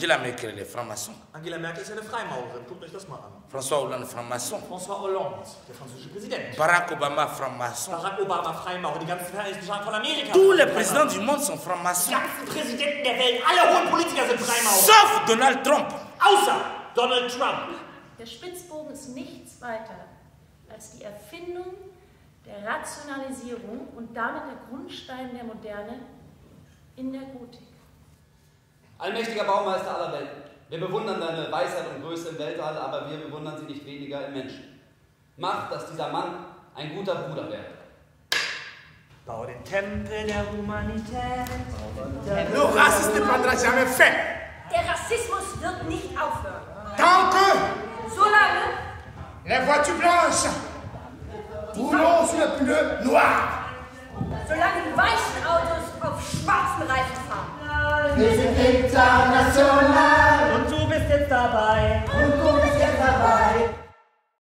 Angela Merkel, les francs-maçons. Angela Merkel ist eine Freimaurerin, guckt euch das mal an. François Hollande, franc-maçon. François Hollande, der französische Präsident. Barack Obama, franc-maçon. Barack Obama, Freimaurer, die ganzen Vereinigten Staaten von Amerika. Tous les présidents du monde sont francs-maçons. Die ganzen Präsidenten der Welt, alle hohen Politiker sind Freimaurer. Sauf Donald Trump. Außer Donald Trump. Der Spitzbogen ist nichts weiter als die Erfindung der Rationalisierung und damit der Grundstein der Moderne in der Gotik. Allmächtiger Baumeister aller Welten, wir bewundern deine Weisheit und Größe im Weltall, aber wir bewundern sie nicht weniger im Menschen. Mach, dass dieser Mann ein guter Bruder werde. Bau den Tempel der Humanität. Le racisme ne prendra jamais fin. Der Rassismus wird nicht aufhören. Tant que Solange les voitures blanches roulent sur les pneus noirs. solange die weißen Autos auf schwarzen Reifen fahren. Wir sind international Und du bist jetzt dabei. und du